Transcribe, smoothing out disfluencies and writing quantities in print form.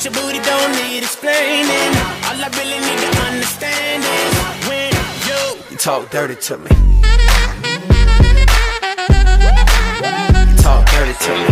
about your booty don't need explaining. All I really need to understand is when you talk dirty to me. You talk dirty to me.